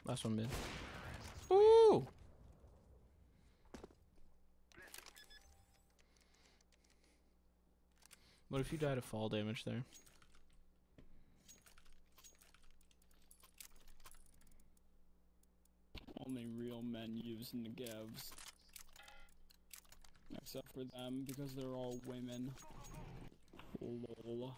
Last one mid. Ooh! What if you died of fall damage there? Only real men using the gevs. Except for them, because they're all women. Lol.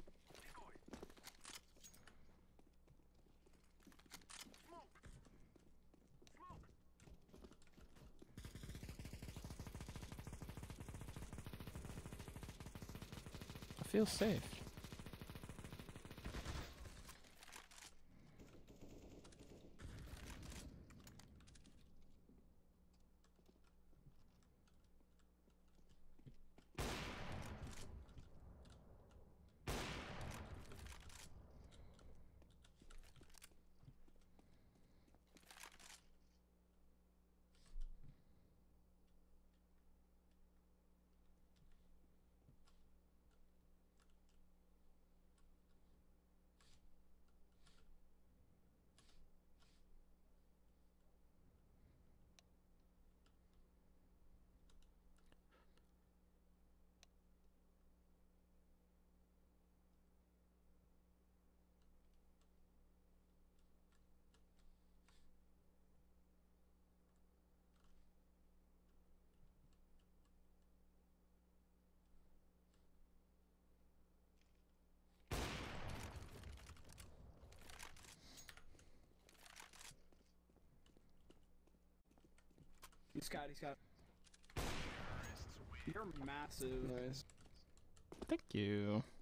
I feel safe. He's got. You're massive. Thank you.